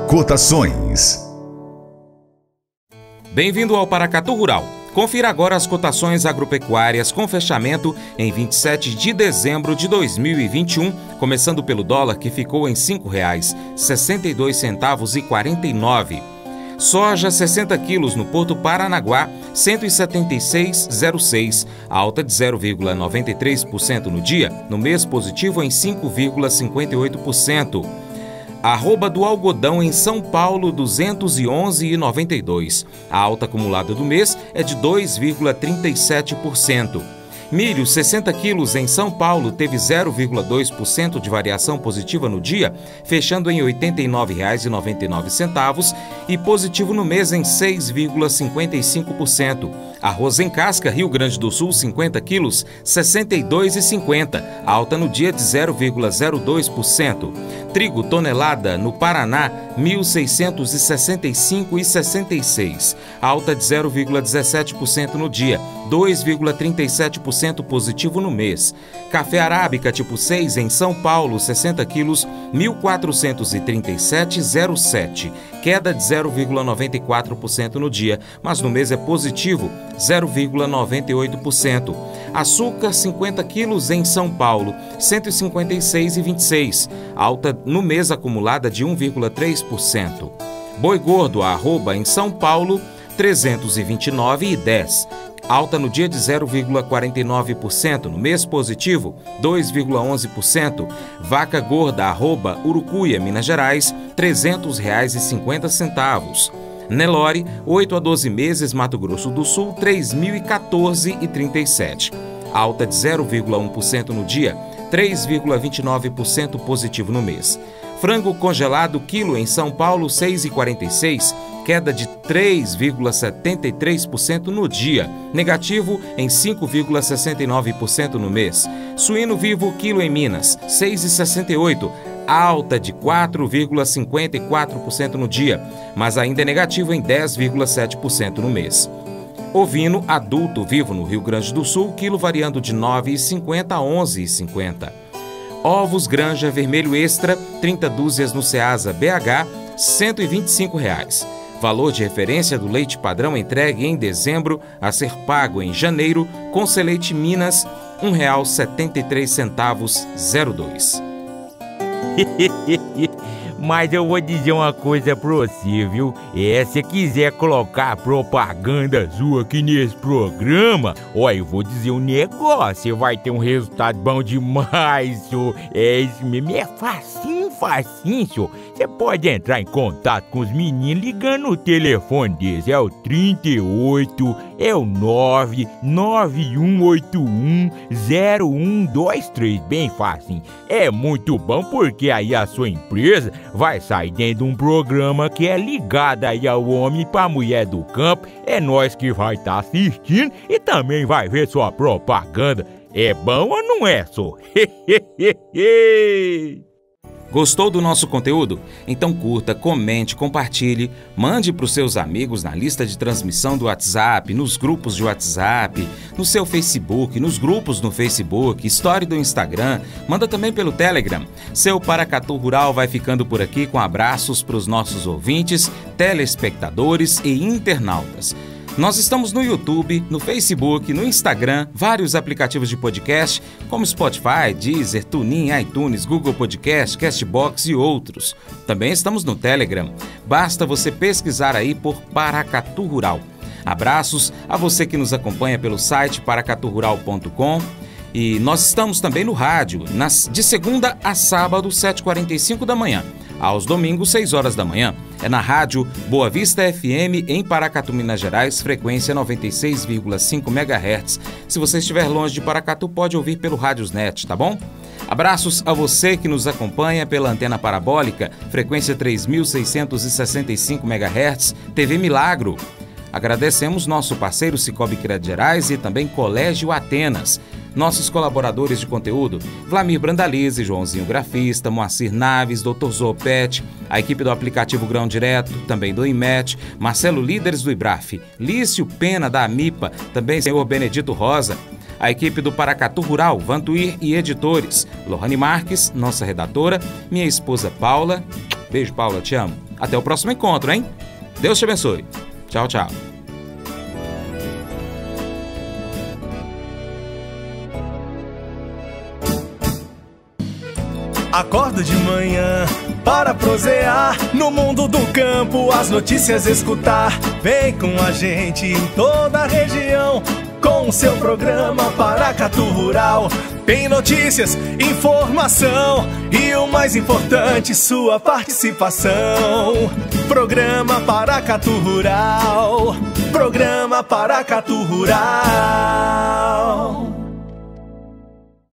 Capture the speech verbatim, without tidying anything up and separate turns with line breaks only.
Cotações.
Bem-vindo ao Paracatu Rural. Confira agora as cotações agropecuárias com fechamento em vinte e sete de dezembro de dois mil e vinte e um, começando pelo dólar, que ficou em cinco reais e sessenta e dois centavos e quarenta e nove. Soja sessenta quilos no Porto Paranaguá, cento e setenta e seis vírgula zero seis, alta de zero vírgula noventa e três por cento no dia, no mês positivo em cinco vírgula cinquenta e oito por cento. Arroba do algodão em São Paulo, duzentos e onze vírgula noventa e dois. A alta acumulada do mês é de dois vírgula trinta e sete por cento. Milho sessenta quilos em São Paulo teve zero vírgula dois por cento de variação positiva no dia, fechando em oitenta e nove reais e noventa e nove centavos e positivo no mês em seis vírgula cinquenta e cinco por cento. Arroz em casca, Rio Grande do Sul, cinquenta quilos, sessenta e dois reais e cinquenta centavos, alta no dia de zero vírgula zero dois por cento. Trigo tonelada no Paraná, mil seiscentos e sessenta e cinco reais e sessenta e seis centavos, alta de zero vírgula dezessete por cento no dia, dois vírgula trinta e sete por cento positivo no mês. Café arábica tipo seis em São Paulo, sessenta quilos, mil quatrocentos e trinta e sete reais e zero sete centavos, queda de zero vírgula noventa e quatro por cento no dia, mas no mês é positivo, zero vírgula noventa e oito por cento. Açúcar cinquenta quilos em São Paulo, cento e cinquenta e seis reais e vinte e seis centavos, alta no mês acumulada de um vírgula três por cento. Boi gordo, arroba em São Paulo, trezentos e vinte e nove reais e dez centavos, alta no dia de zero vírgula quarenta e nove por cento, no mês positivo, dois vírgula onze por cento. Vaca gorda, arroba Urucuia, Minas Gerais, trezentos reais e cinquenta centavos. Nelore, oito a doze meses, Mato Grosso do Sul, três mil e quatorze reais e trinta e sete centavos, alta de zero vírgula um por cento no dia, três vírgula vinte e nove por cento positivo no mês. Frango congelado, quilo em São Paulo, seis reais e quarenta e seis centavos, queda de três vírgula setenta e três por cento no dia, negativo em cinco vírgula sessenta e nove por cento no mês. Suíno vivo, quilo em Minas, seis reais e sessenta e oito centavos, alta de quatro vírgula cinquenta e quatro por cento no dia, mas ainda é negativo em dez vírgula sete por cento no mês. Ovino adulto vivo no Rio Grande do Sul, quilo variando de nove reais e cinquenta centavos a onze reais e cinquenta centavos. Ovos Granja Vermelho Extra, trinta dúzias no Ceasa B H, cento e vinte e cinco reais. Valor de referência do leite padrão entregue em dezembro a ser pago em janeiro, com Seleite Minas, um real e setenta e três centavos, zero dois.
Mas eu vou dizer uma coisa pra você, viu? É, se quiser colocar propaganda sua aqui nesse programa, ó, eu vou dizer um negócio, você vai ter um resultado bom demais, senhor. É isso mesmo, é facinho, facinho, senhor. Você pode entrar em contato com os meninos ligando o telefone deles, é o trinta e oito, é o nove nove um oito um zero um dois três, bem facinho. É muito bom porque aí a sua empresa vai sair dentro de um programa que é ligado aí ao homem pra mulher do campo. É nós que vai estar tá assistindo e também vai ver sua propaganda. É bom ou não é, só?
Gostou do nosso conteúdo? Então curta, comente, compartilhe, mande para os seus amigos na lista de transmissão do WhatsApp, nos grupos de WhatsApp, no seu Facebook, nos grupos no Facebook, Story do Instagram, manda também pelo Telegram. Seu Paracatu Rural vai ficando por aqui com abraços para os nossos ouvintes, telespectadores e internautas. Nós estamos no YouTube, no Facebook, no Instagram, vários aplicativos de podcast, como Spotify, Deezer, TuneIn, iTunes, Google Podcast, Castbox e outros. Também estamos no Telegram. Basta você pesquisar aí por Paracatu Rural. Abraços a você que nos acompanha pelo site paracatu rural ponto com. E nós estamos também no rádio, nas, de segunda a sábado, sete e quarenta e cinco da manhã. Aos domingos, seis horas da manhã. É na rádio Boa Vista F M, em Paracatu, Minas Gerais, frequência noventa e seis vírgula cinco megahertz. Se você estiver longe de Paracatu, pode ouvir pelo Radiosnet, tá bom? Abraços a você que nos acompanha pela antena parabólica, frequência três mil seiscentos e sessenta e cinco megahertz, T V Milagro. Agradecemos nosso parceiro Cicobi Crédito Gerais e também Colégio Atenas. Nossos colaboradores de conteúdo, Vlamir Brandalize, Joãozinho Grafista, Moacir Naves, doutor Zopete, a equipe do aplicativo Grão Direto, também do IMET, Marcelo Líderes do IBRAF, Lício Pena da AMIPA, também senhor Benedito Rosa, a equipe do Paracatu Rural, Vantuir e editores, Lohane Marques, nossa redatora, minha esposa Paula, beijo Paula, te amo. Até o próximo encontro, hein? Deus te abençoe. Tchau, tchau.
Acordo de manhã para prosear no mundo do campo, as notícias escutar. Vem com a gente em toda a região com o seu programa Paracatu Rural. Tem notícias, informação e o mais importante, sua participação. Programa Paracatu Rural. Programa Paracatu Rural.